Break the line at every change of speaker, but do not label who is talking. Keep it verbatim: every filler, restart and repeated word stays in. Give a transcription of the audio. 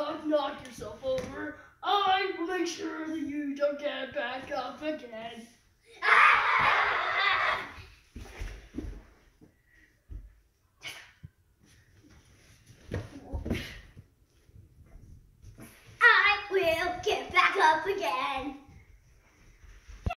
knock, knock yourself over, I will make sure that you don't get back up again. Ah!